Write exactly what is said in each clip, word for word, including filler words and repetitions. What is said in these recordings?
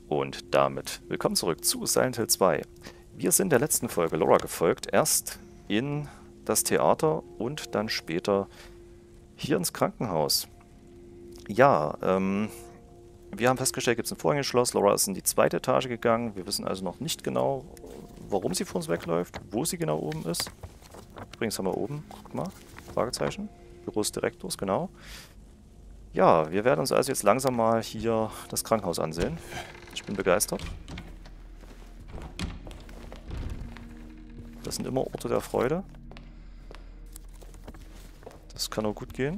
Und damit willkommen zurück zu Silent Hill zwei. Wir sind der letzten Folge Laura gefolgt, erst in das Theater und dann später hier ins Krankenhaus. Ja, ähm, wir haben festgestellt, gibt es ein Vorhängeschloss. Laura ist in die zweite Etage gegangen. Wir wissen also noch nicht genau, warum sie vor uns wegläuft, wo sie genau oben ist. Übrigens haben wir oben, guck mal, Fragezeichen, Büro des Direktors, genau. Ja, wir werden uns also jetzt langsam mal hier das Krankenhaus ansehen. Ich bin begeistert. Das sind immer Orte der Freude. Das kann auch gut gehen.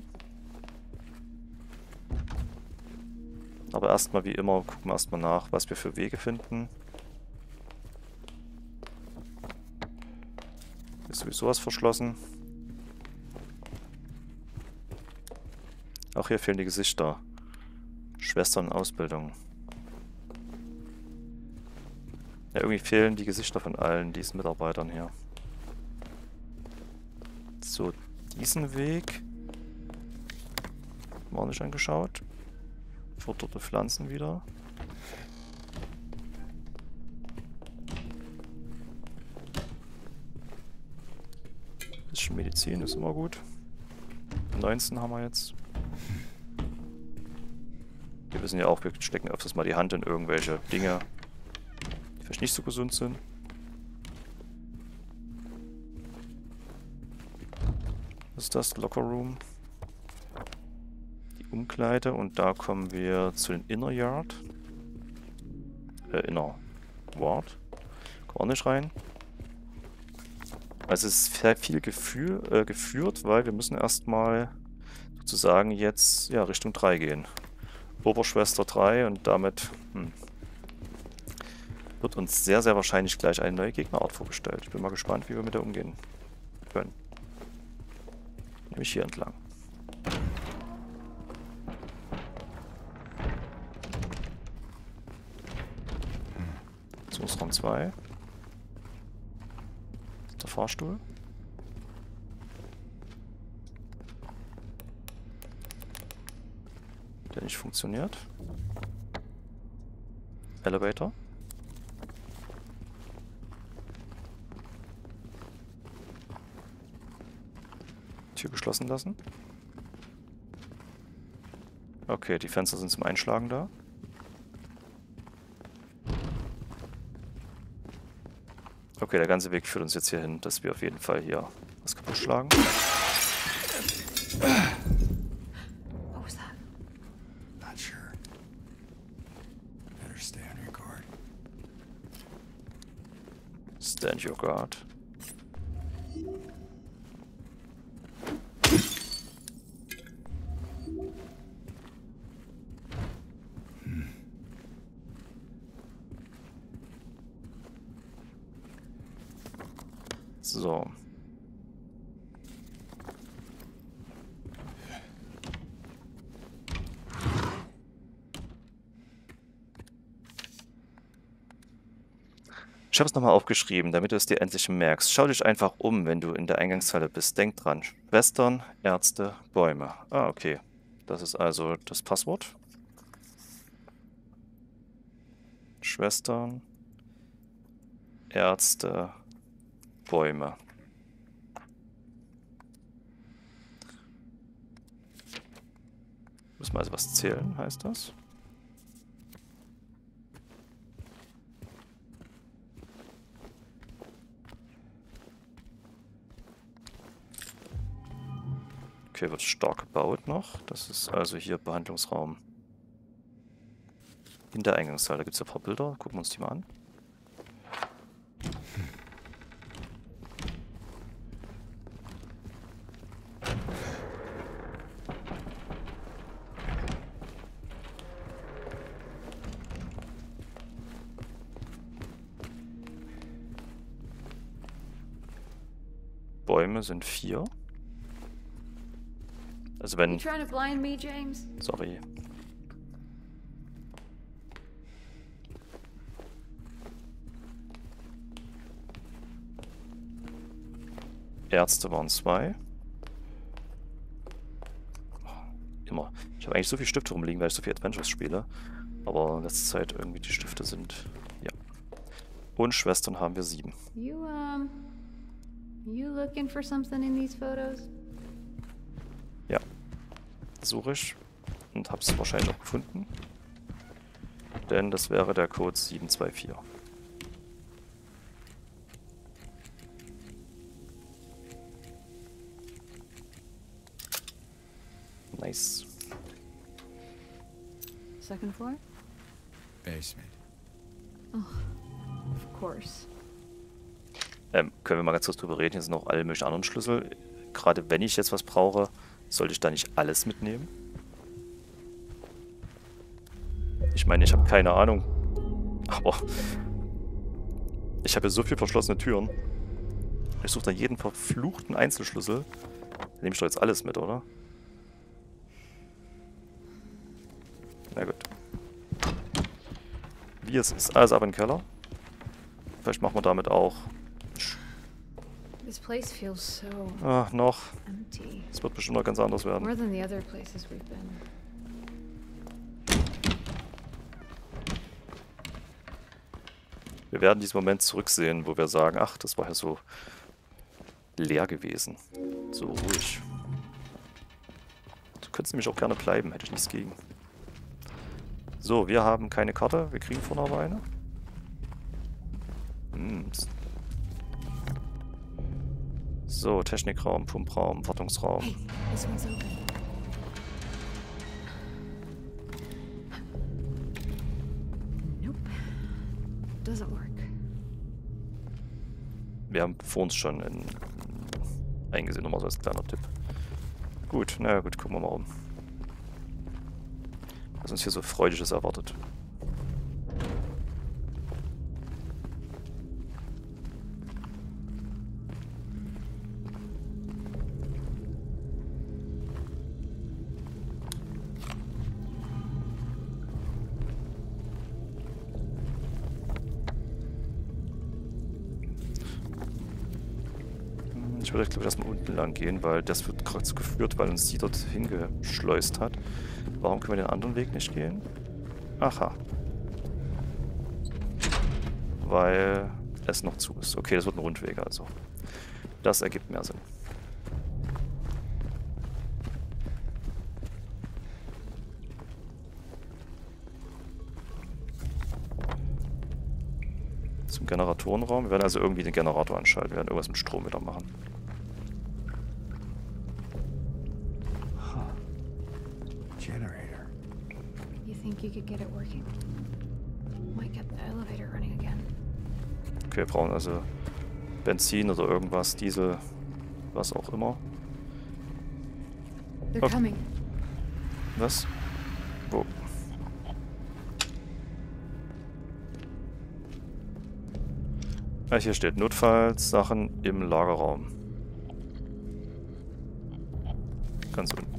Aber erstmal wie immer gucken wir erstmal nach, was wir für Wege finden. Ist sowieso was verschlossen. Auch hier fehlen die Gesichter. Schwestern in Ausbildung. Ja, irgendwie fehlen die Gesichter von allen diesen Mitarbeitern hier. So, diesen Weg haben wir auch nicht angeschaut. Verdopperte Pflanzen wieder. Bisschen Medizin ist immer gut. neunzehn haben wir jetzt. Wir wissen ja auch, wir stecken öfters mal die Hand in irgendwelche Dinge, die vielleicht nicht so gesund sind. Was ist das? Locker Room. Die Umkleide. Und da kommen wir zu den Inner Yard. Äh, Inner Ward. Kommen auch nicht rein. Also es ist sehr viel Gefühl, äh, geführt, weil wir müssen erstmal sozusagen jetzt ja, Richtung drei gehen. Oberschwester drei und damit hm, wird uns sehr, sehr wahrscheinlich gleich eine neue Gegnerart vorgestellt. Ich bin mal gespannt, wie wir mit der umgehen können. Nämlich hier entlang. So ist Raum zwei. Der Fahrstuhl. Der nicht funktioniert. Elevator. Tür geschlossen lassen. Okay, die Fenster sind zum Einschlagen da. Okay, der ganze Weg führt uns jetzt hier hin, dass wir auf jeden Fall hier was kaputt schlagen. Stand your guard. So. Ich habe es nochmal aufgeschrieben, damit du es dir endlich merkst. Schau dich einfach um, wenn du in der Eingangshalle bist. Denk dran. Schwestern, Ärzte, Bäume. Ah, okay. Das ist also das Passwort. Schwestern, Ärzte, Bäume. Müssen wir also was zählen, heißt das? Okay, wird stark gebaut noch. Das ist also hier Behandlungsraum in der Eingangshalle. Da gibt es ja ein paar Bilder. Gucken wir uns die mal an. Bäume sind vier. Also wenn... Sorry. Ärzte waren zwei. Immer. Ich habe eigentlich so viele Stifte rumliegen, weil ich so viel Adventures spiele. Aber in letzter Zeit irgendwie die Stifte sind... Ja. Und Schwestern haben wir sieben. You, um... You looking for something in these photos? Ja. Suche ich. Und hab's wahrscheinlich auch gefunden. Denn das wäre der Code sieben zwei vier. Nice. Second floor? Basement. Oh, of course. Ähm, können wir mal ganz kurz drüber reden. Hier sind noch alle möglichen anderen Schlüssel. Gerade wenn ich jetzt was brauche, sollte ich da nicht alles mitnehmen? Ich meine, ich habe keine Ahnung. Aber ich habe hier so viele verschlossene Türen. Ich suche da jeden verfluchten Einzelschlüssel. Da nehme ich doch jetzt alles mit, oder? Na gut. Wie es ist. Alles ab in den Keller. Vielleicht machen wir damit auch... This place feels so Ah, noch. empty. Es wird bestimmt noch ganz anders werden. More than the other places we've been. Wir werden diesen Moment zurücksehen, wo wir sagen, ach, das war ja so leer gewesen. So ruhig. Du könntest nämlich auch gerne bleiben, hätte ich nichts gegen. So, wir haben keine Karte, wir kriegen vorne aber eine. Hm. So, Technikraum, Pumpraum, Wartungsraum. Hey, this one's open. Nope. Doesn't work. Wir haben vor uns schon in, eingesehen, nochmal so als kleiner Tipp. Gut, naja gut, gucken wir mal um. Was uns hier so Freudiges erwartet. Ich würde, glaube ich, erstmal unten lang gehen, weil das wird gerade so geführt, weil uns die dort hingeschleust hat. Warum können wir den anderen Weg nicht gehen? Aha. Weil es noch zu ist. Okay, das wird ein Rundweg also. Das ergibt mehr Sinn. Zum Generatorenraum. Wir werden also irgendwie den Generator anschalten. Wir werden irgendwas mit Strom wieder machen. Generator. You think you could get it working? Might get the elevator running again. Okay, wir brauchen also Benzin oder irgendwas, Diesel, was auch immer. They're Oh. coming. Was? Wo? Ah, hier steht Notfallsachen im Lagerraum. Ganz unten.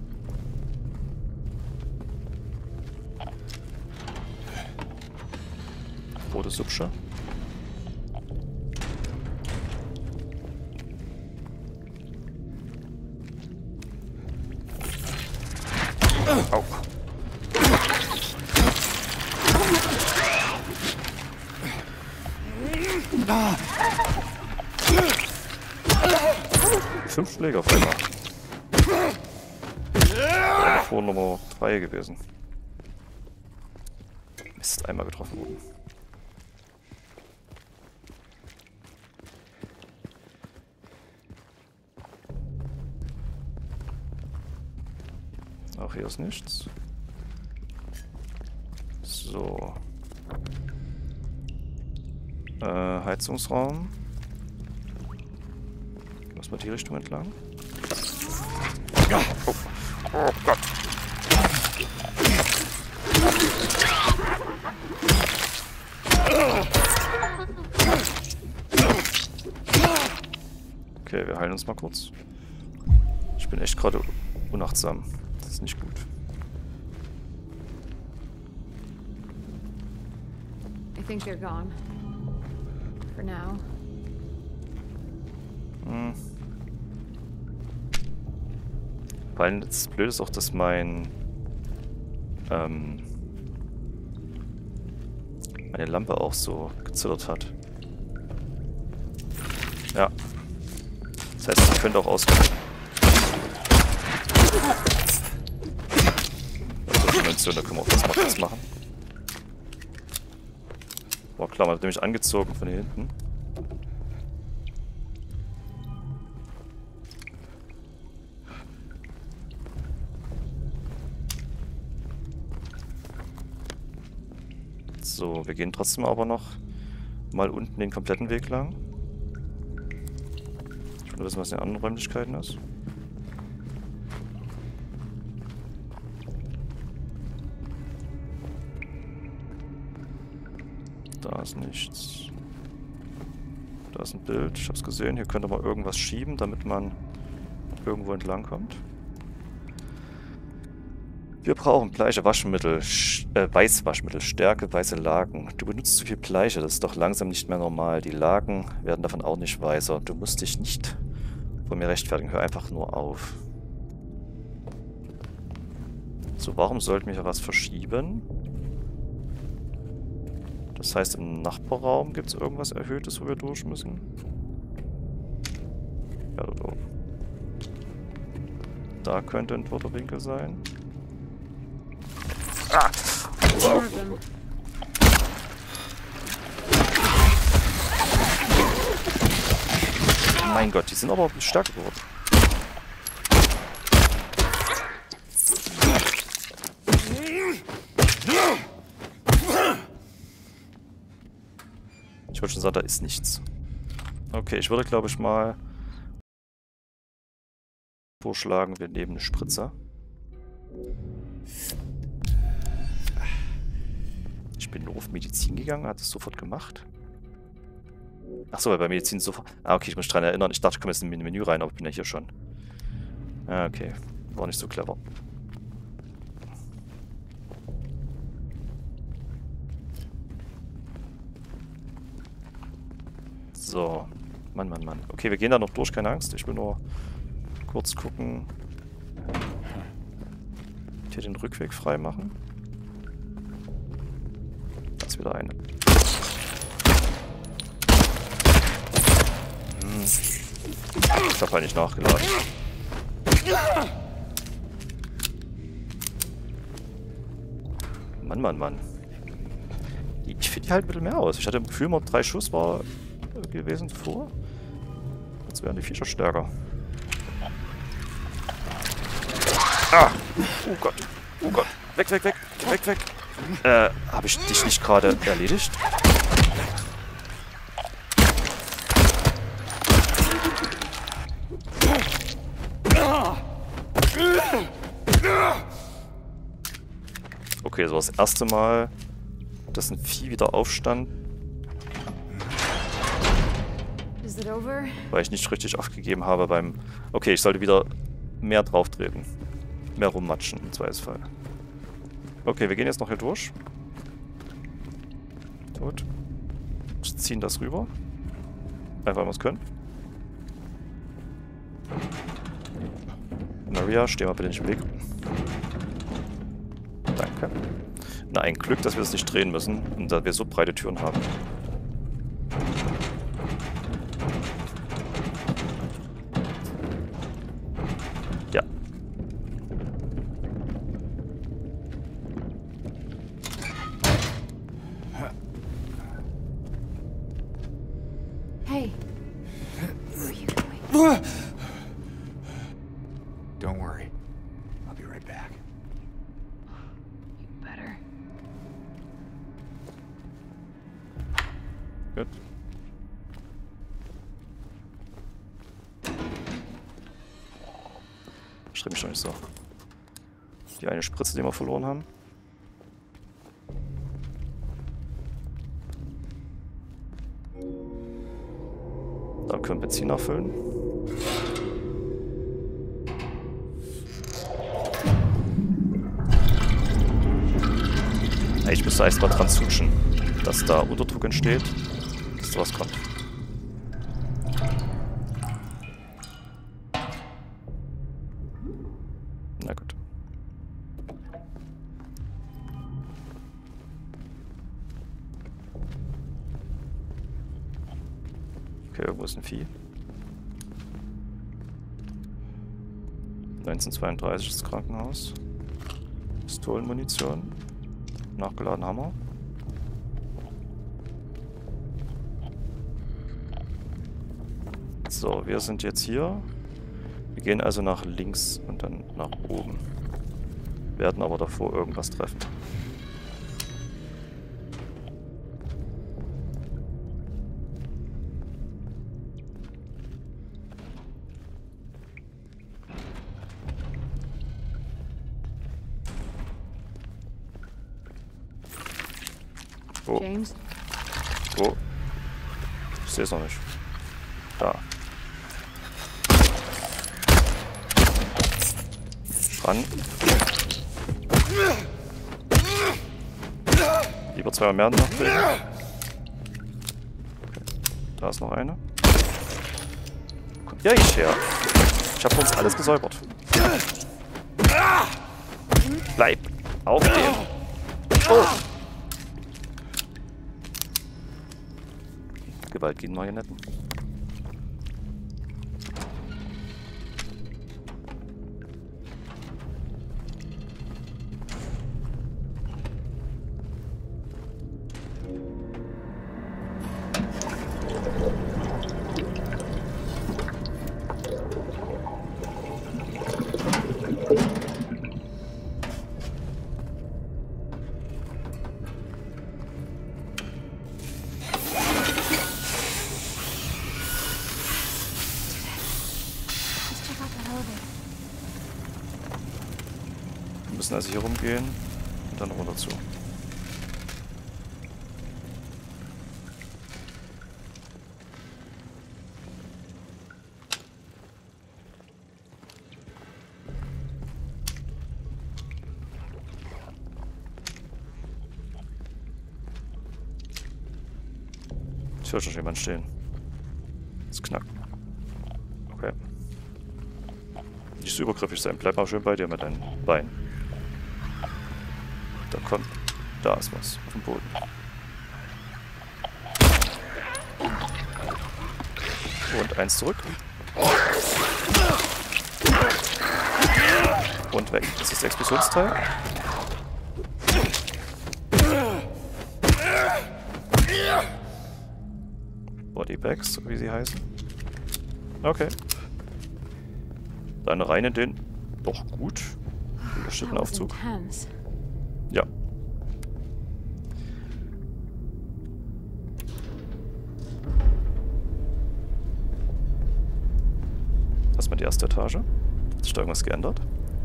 Rote Subsche. Au. Fünf Schläge auf einmal. Ja, vor Nummer drei gewesen. Mist, einmal getroffen worden. Auch hier ist nichts. So. Äh, Heizungsraum. Muss man die Richtung entlang? Oh, oh Gott. Okay, wir heilen uns mal kurz. Ich bin echt gerade unachtsam. Das ist nicht gut. I think they're gone. For now. Hm. Weil das Blöde ist auch, dass mein ähm, meine Lampe auch so gezittert hat. Ja. Das heißt, ich könnte auch ausgehen. Also Dimension, da können wir auch das mal kurz machen. Boah, klar, man hat nämlich angezogen von hier hinten. So, wir gehen trotzdem aber noch mal unten den kompletten Weg lang. Ich will wissen, was in den anderen Räumlichkeiten ist. Da ist nichts. Da ist ein Bild, ich hab's gesehen. Hier könnte man irgendwas schieben, damit man irgendwo entlang kommt. Wir brauchen Bleiche, Waschmittel, äh, Weißwaschmittel, Stärke, weiße Laken. Du benutzt zu viel Bleiche, das ist doch langsam nicht mehr normal. Die Laken werden davon auch nicht weißer. Du musst dich nicht von mir rechtfertigen, hör einfach nur auf. So, warum sollten wir hier was verschieben? Das heißt, im Nachbarraum gibt es irgendwas Erhöhtes, wo wir durch müssen? Ja, dort oben. Da könnte ein toter Winkel sein. Ah! Oh. Mein Gott, die sind aber stärker geworden. Ich wollte schon sagen, da ist nichts. Okay, ich würde, glaube ich, mal vorschlagen, wir nehmen eine Spritze. Ich bin nur auf Medizin gegangen, hat es sofort gemacht. Achso, weil bei Medizin sofort... Ah, okay, ich muss mich daran erinnern. Ich dachte, ich komme jetzt in ein Menü rein, aber ich bin ja hier schon. Ah, okay. War nicht so clever. So. Mann, Mann, Mann. Okay, wir gehen da noch durch, keine Angst. Ich will nur kurz gucken. Hier den Rückweg frei machen. Da ist wieder eine. Hm. Ich hab halt nicht nachgeladen. Mann, Mann, Mann. Ich finde die halt ein bisschen mehr aus. Ich hatte im Gefühl, mal drei Schuss war gewesen vor. Jetzt werden die Viecher stärker. Ah! Oh Gott. Oh Gott. Weg, weg, weg. Weg, weg. Äh, habe ich dich nicht gerade erledigt? Okay, so das erste Mal, dass ein Vieh wieder aufstand. Weil ich nicht richtig aufgegeben habe beim... Okay, ich sollte wieder mehr drauf treten. Mehr rummatschen im Zweifelsfall. Okay, wir gehen jetzt noch hier durch. Gut. Wir ziehen das rüber. Einfach, weil wir es können. Maria, steh mal bitte nicht im Weg. Danke. Na, ein Glück, dass wir es nicht drehen müssen und dass wir so breite Türen haben. Ja. Hey. Where are you going? Don't worry. I'll be right back. You better. Gut. Schreib mich doch nicht so. Die eine Spritze, die wir verloren haben. Da können wir Benzin nachfüllen. Ich müsste erst mal dran zutschen, dass da Unterdruck entsteht, dass sowas kommt. Na gut. Okay, irgendwo ist ein Vieh. neunzehnhundertzweiunddreißig das Krankenhaus. Pistolenmunition. Nachgeladen Hammer. So, wir sind jetzt hier. Wir gehen also nach links und dann nach oben. Werden aber davor irgendwas treffen. Oh. James? Oh. Ich sehe es noch nicht. Da. Dran. Lieber zweimal mehr nachtreten. Okay. Da ist noch eine. Kommt ja ich her. Ich habe uns alles gesäubert. Bleib auf dem. Oh. Gewalt gegen Marionetten. Wir müssen also hier rumgehen und dann runter zu. Ich höre schon jemand stehen. Das knackt. Okay. Nicht so übergriffig sein. Bleib mal schön bei dir mit deinen Beinen. Da kommt. Da ist was. Auf dem Boden. Und eins zurück. Und weg. Das ist das Explosionsteil. Bodybags, wie sie heißen. Okay. Dann rein in den... Doch gut. Unterstützten Aufzug. Ja. Erstmal die erste Etage. Hat sich da irgendwas geändert?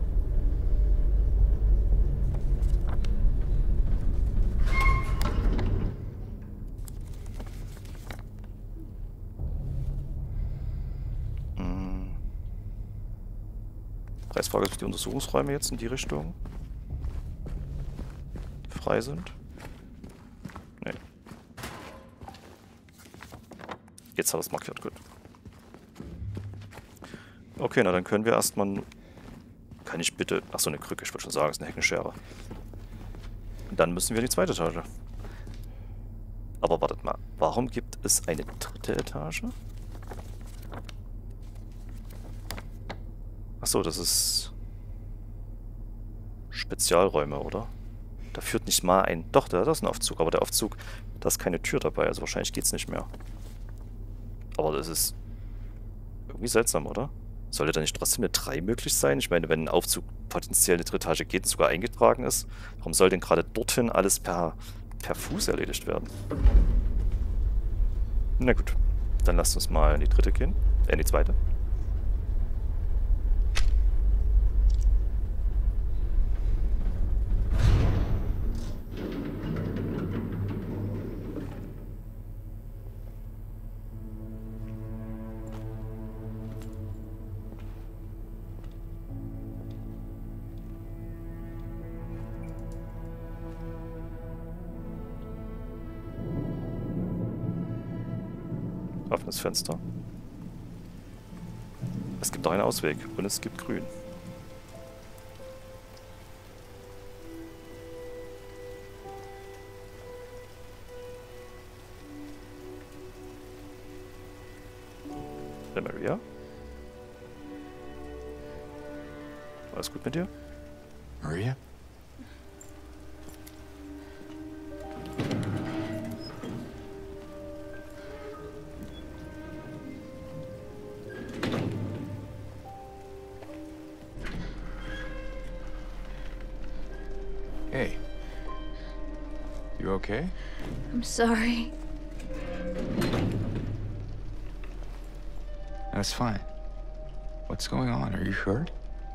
Preisfrage ist, ob die Untersuchungsräume jetzt in die Richtung frei sind. Nee. Jetzt hat er es markiert, gut. Okay, na dann können wir erstmal... Kann ich bitte... Achso, eine Krücke, ich wollte schon sagen, es ist eine Heckenschere. Dann müssen wir in die zweite Etage. Aber wartet mal, warum gibt es eine dritte Etage? Achso, das ist Spezialräume, oder? Da führt nicht mal ein... Doch, da ist ein Aufzug, aber der Aufzug, da ist keine Tür dabei, also wahrscheinlich geht's nicht mehr. Aber das ist irgendwie seltsam, oder? Sollte da nicht trotzdem eine drei möglich sein? Ich meine, wenn ein Aufzug potenziell eine dritte Etage geht und sogar eingetragen ist, warum soll denn gerade dorthin alles per, per Fuß erledigt werden? Na gut, dann lasst uns mal in die dritte gehen. Äh, in die zweite. Offenes Fenster. Es gibt noch einen Ausweg und es gibt Grün. Hey Maria? Alles gut mit dir? Maria? Hey. You okay? I'm sorry. That's fine. What's going on? Are you hurt?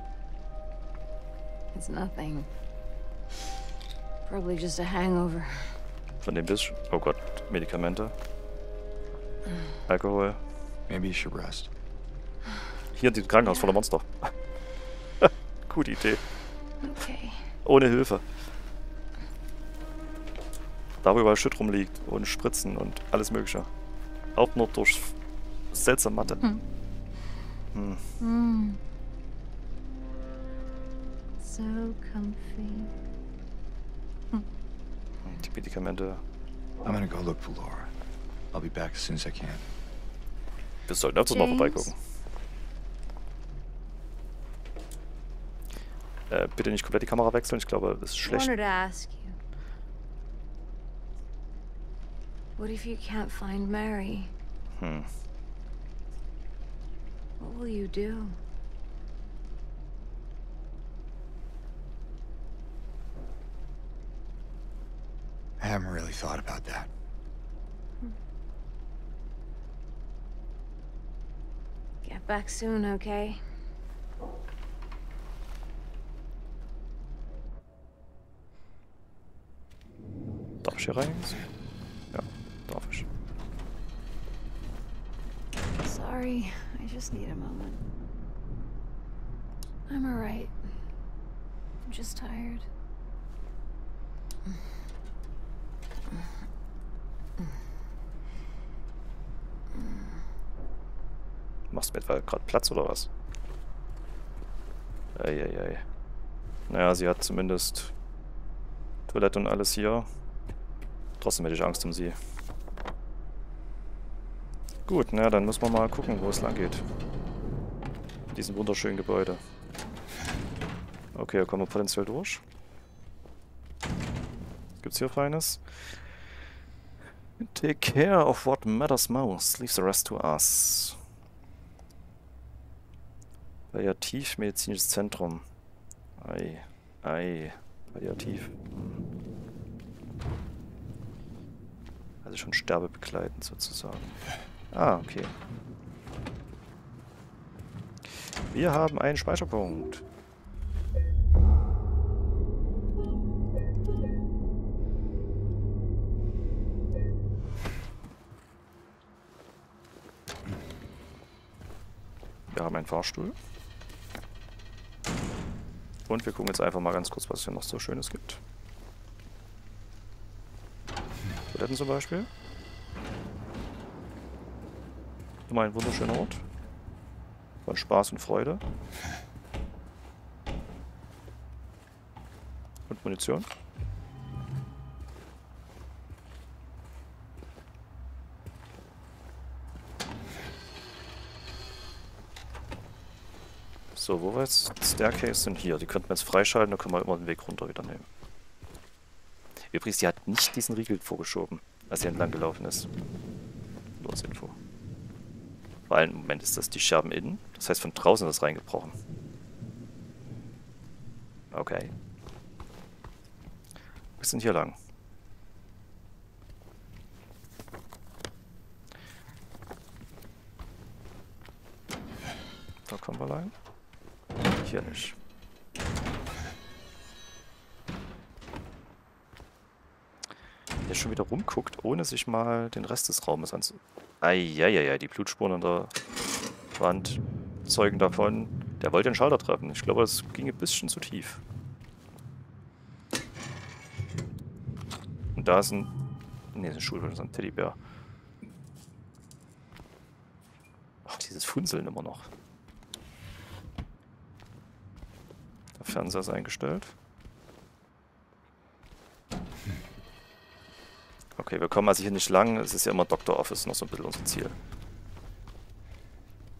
It's nothing. Probably just a hangover. Von dem bist Oh Gott, Medikamente. Alkohol. Maybe you should rest. Hier in diesem Krankenhaus voller Monster. Gute Idee. Okay. Ohne Hilfe. Da wo überall Shit rumliegt und Spritzen und alles mögliche. Auch nur durch seltsame Matte. Hm. Hm. Mm. So comfy. Die Medikamente. I'm gonna go look for Laura. I'll be back as soon as I can. Wir sollten öfters mal James? vorbeigucken. Äh, bitte nicht komplett die Kamera wechseln, ich glaube, das ist I schlecht. wanted to ask you. What if you can't find Mary? Hm. What will you do? I haven't really thought about that. Get back soon, okay? Darf ich hier rein? Ja, darf ich. Sorry, I just need a moment. I'm alright. I'm just tired. Machst du mir etwa gerade Platz oder was? Eieiei. Naja, sie hat zumindest Toilette und alles hier. Trotzdem hätte ich Angst um sie. Gut, na dann müssen wir mal gucken, wo es lang geht. In diesem wunderschönen Gebäude. Okay, da kommen wir potenziell durch. Gibt's hier Feines? Take care of what matters most. Leave the rest to us. Palliativmedizinisches Zentrum. Ei, ei, palliativ. Hm. Also schon sterbebegleitend sozusagen. Ah, okay. Wir haben einen Speicherpunkt. Wir haben einen Fahrstuhl. Und wir gucken jetzt einfach mal ganz kurz, was es hier noch so Schönes gibt. Toiletten zum Beispiel. Immer ein wunderschöner Ort. Von Spaß und Freude. Und Munition. So, wo wir jetzt Staircase sind hier. Die könnten wir jetzt freischalten, da können wir immer den Weg runter wieder nehmen. Übrigens, die hat nicht diesen Riegel vorgeschoben, als sie entlang gelaufen ist. Nur als Info. Weil im Moment ist das die Scherben innen. Das heißt, von draußen ist das reingebrochen. Okay. Wir sind hier lang. Da kommen wir lang. Hier nicht. Der schon wieder rumguckt, ohne sich mal den Rest des Raumes anzu... Eieiei, die Blutspuren an der Wand zeugen davon. Der wollte den Schalter treffen. Ich glaube, das ging ein bisschen zu tief. Und da ist ein... Ne, das ist ein Stuhl, das ist ein Teddybär. Ach, dieses Funzeln immer noch. Der Fernseher ist eingestellt. Okay, wir kommen also hier nicht lang. Es ist ja immer Doctor Office noch so ein bisschen unser Ziel.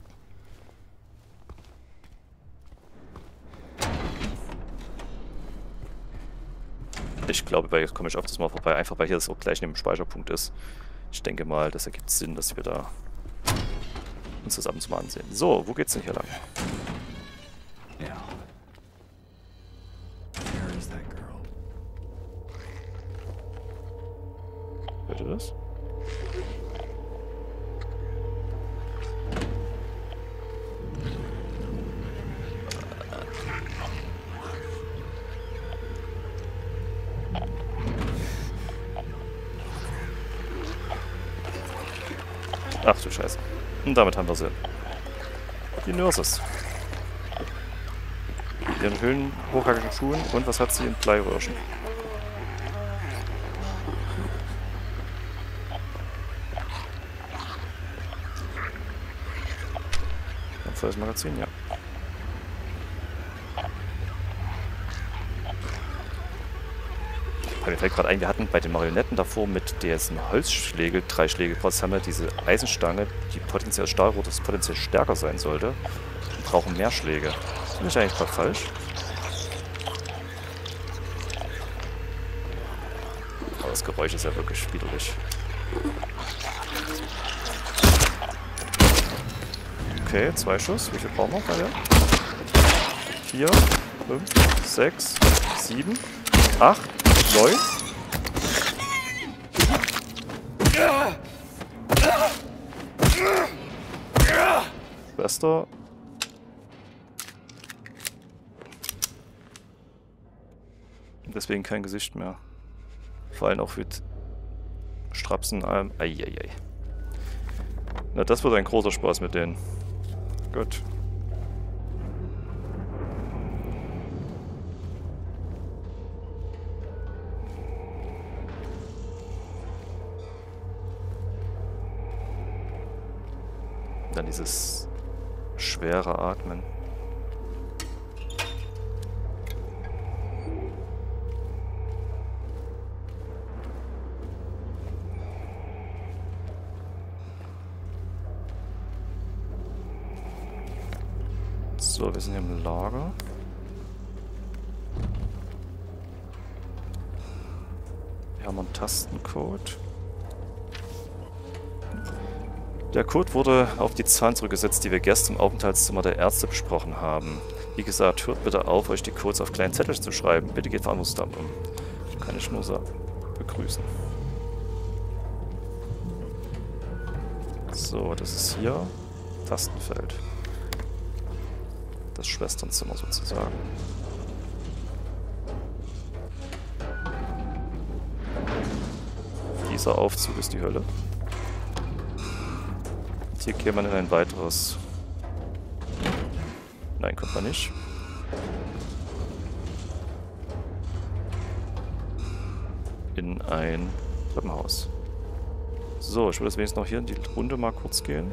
Ich glaube, bei komme ich öfters mal vorbei, einfach weil hier das auch gleich neben dem Speicherpunkt ist. Ich denke mal, das ergibt Sinn, dass wir da uns das ab und zu mal ansehen. So, wo geht's denn hier lang? Yeah. Where is that girl? Hört ihr das? Ach du Scheiße. Und damit haben wir sie. Die Nurses. Mit ihren Höhlen hochhackigen Schuhen. Und was hat sie in Bleiröhrchen? Ein volles Magazin, ja. Mir fällt gerade ein, wir hatten bei den Marionetten davor mit diesen Holzschlägel, drei Schläge, trotzdem haben wir diese Eisenstange, die potenziell Stahlrohr, das potenziell stärker sein sollte. Wir brauchen mehr Schläge. Bin ich eigentlich gerade falsch? Aber das Geräusch ist ja wirklich widerlich. Okay, zwei Schuss. Wie viel brauchen wir bei der? Vier, fünf, sechs, sieben, acht. Neun. Schwester. Deswegen kein Gesicht mehr. Vor allem auch mit Strapsen. Ähm, Eieiei. Na, das wird ein großer Spaß mit denen. Gut. Dann dieses schwere Atmen. So, wir sind hier im Lager. Wir haben einen Tastencode. Der Code wurde auf die Zahlen zurückgesetzt, die wir gestern im Aufenthaltszimmer der Ärzte besprochen haben. Wie gesagt, hört bitte auf, euch die Codes auf kleinen Zetteln zu schreiben. Bitte geht verantwortungsvoll um. Kann ich nur sagen. Begrüßen. So, das ist hier Tastenfeld. Das Schwesternzimmer sozusagen. Dieser Aufzug ist die Hölle. Hier geht man in ein weiteres... Nein, kommt man nicht. In ein Treppenhaus. So, ich will das wenigstens noch hier in die Runde mal kurz gehen.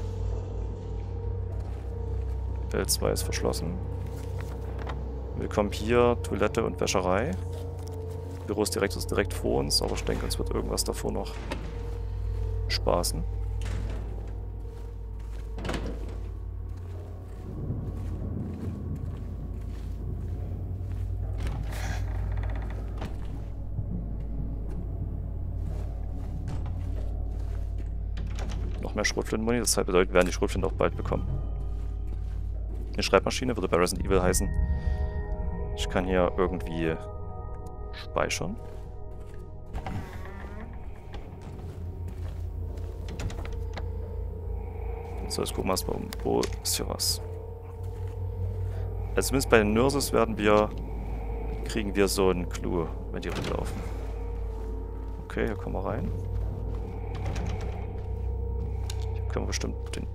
L zwei ist verschlossen. Willkommen hier, Toilette und Wäscherei. Büro ist direkt, ist direkt vor uns, aber ich denke, uns wird irgendwas davor noch spaßen. Noch mehr Schrotflintenmuni, das bedeutet, wir werden die Schrotflinte auch bald bekommen. Eine Schreibmaschine würde bei Resident Evil heißen. Ich kann hier irgendwie speichern. So, jetzt gucken wir erstmal um. Wo ist hier was? Also zumindest bei den Nurses werden wir, kriegen wir so einen Clou, wenn die rumlaufen. Okay, hier kommen wir rein. Hier können wir bestimmt den...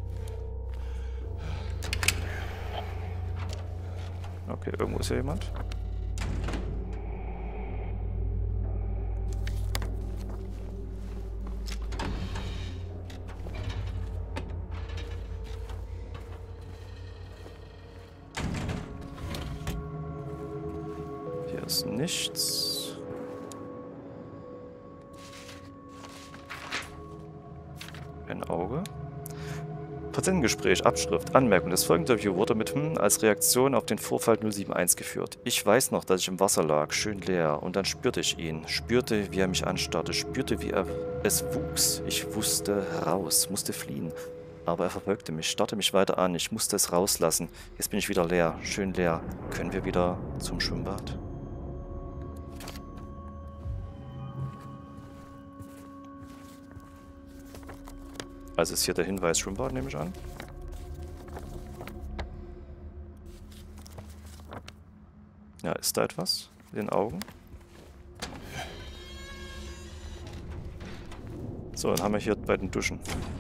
Okay, irgendwo ist hier jemand. Hier ist nichts. Ein Auge. Patientengespräch, Abschrift, Anmerkung. Das folgende Interview wurde mit hm als Reaktion auf den Vorfall null sieben eins geführt. Ich weiß noch, dass ich im Wasser lag, schön leer, und dann spürte ich ihn. Spürte, wie er mich anstarrte, spürte, wie er es wuchs. Ich wusste raus, musste fliehen. Aber er verfolgte mich, starrte mich weiter an. Ich musste es rauslassen. Jetzt bin ich wieder leer, schön leer. Können wir wieder zum Schwimmbad? Also ist hier der Hinweis Schwimmbad, nehme ich an. Ja, ist da etwas in den Augen? So, dann haben wir hier bei den Duschen.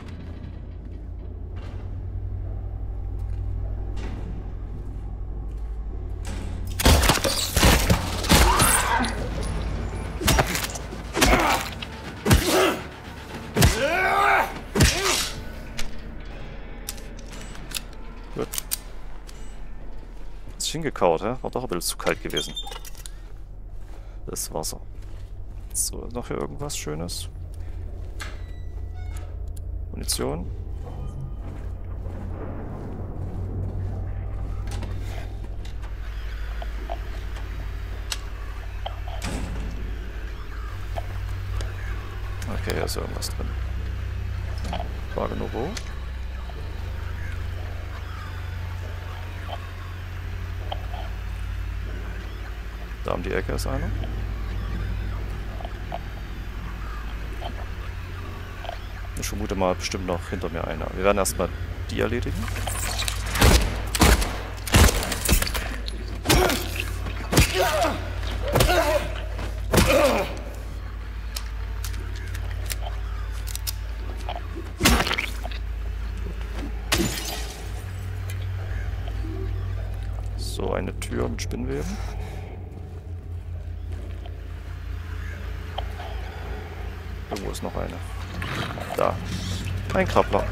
Gut. Ist hingekaut, hä? War doch ein bisschen zu kalt gewesen. Das Wasser. So, noch hier irgendwas Schönes? Munition. Okay, hier ist irgendwas drin. Frage nur wo? Da um die Ecke ist einer. Ich vermute mal bestimmt noch hinter mir einer. Wir werden erstmal die erledigen. So, eine Tür mit Spinnweben. Irgendwo ist noch eine. Da. Ein Krabbler.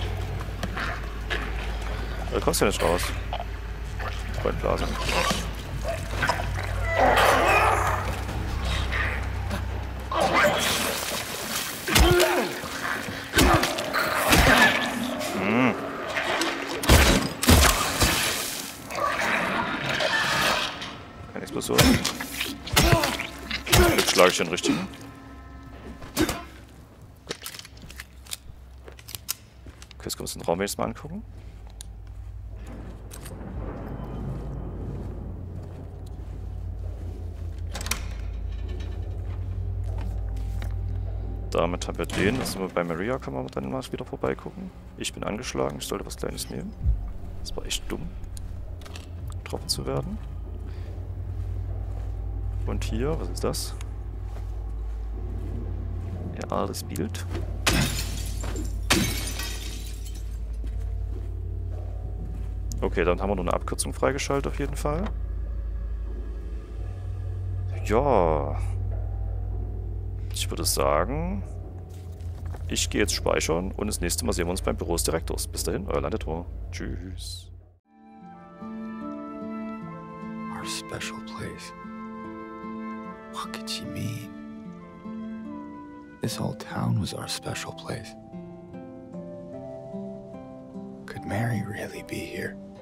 Da kommst du nicht raus. Goldblase. Hm. Keine Explosion. Jetzt schlage ich den richtigen. Okay, jetzt können wir uns den Raum jetzt mal angucken. Damit haben wir den. Das sind wir bei Maria, kann man dann mal wieder vorbeigucken. Ich bin angeschlagen, ich sollte was Kleines nehmen. Das war echt dumm, getroffen zu werden. Und hier, was ist das? Reales Bild. Okay, dann haben wir nur eine Abkürzung freigeschaltet auf jeden Fall. Ja. Ich würde sagen, ich gehe jetzt speichern und das nächste Mal sehen wir uns beim Büro des Direktors. Bis dahin, euer Landetor. Tschüss. Our special place. What could she mean? This whole town was our special place. Could Mary really be here?